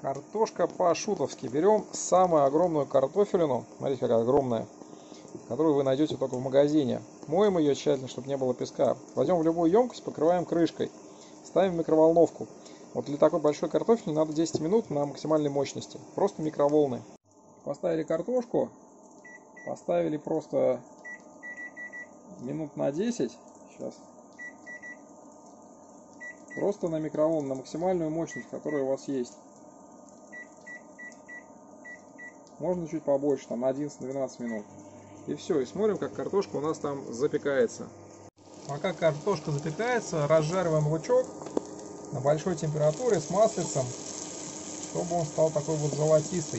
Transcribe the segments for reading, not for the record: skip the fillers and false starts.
Картошка по-шутовски. Берем самую огромную картофелину, смотрите, какая огромная, которую вы найдете только в магазине. Моем ее тщательно, чтобы не было песка. Возьмем в любую емкость, покрываем крышкой, ставим в микроволновку. Вот для такой большой картофели надо 10 минут на максимальной мощности. Просто микроволны. Поставили картошку, поставили просто минут на 10. Сейчас. Просто на микроволну, на максимальную мощность, которая у вас есть. Можно чуть побольше, там на 11-12 минут. И все, и смотрим, как картошка у нас там запекается. Пока картошка запекается, разжариваем лучок на большой температуре с маслицем, чтобы он стал такой вот золотистый.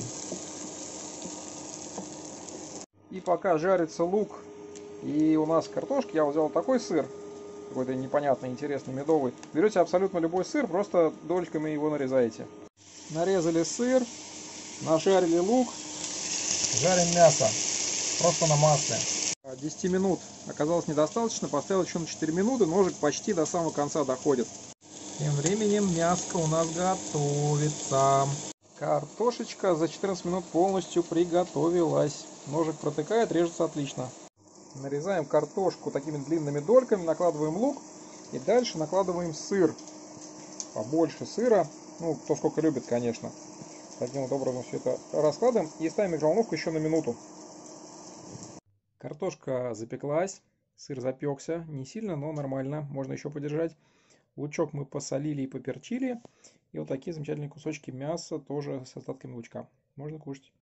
И пока жарится лук и у нас картошка, я взял такой сыр, какой-то непонятный, интересный, медовый. Берете абсолютно любой сыр, просто долечками его нарезаете. Нарезали сыр, нажарили лук, жарим мясо, просто на масле. 10 минут оказалось недостаточно, поставил еще на 4 минуты, ножик почти до самого конца доходит. Тем временем мяско у нас готовится. Картошечка за 14 минут полностью приготовилась. Ножик протыкает, режется отлично. Нарезаем картошку такими длинными дольками, накладываем лук и дальше накладываем сыр. Побольше сыра, ну кто сколько любит, конечно. Таким вот образом все это раскладываем и ставим в микроволновку еще на минуту. Картошка запеклась, сыр запекся, не сильно, но нормально, можно еще подержать. Лучок мы посолили и поперчили. И вот такие замечательные кусочки мяса тоже с остатками лучка. Можно кушать.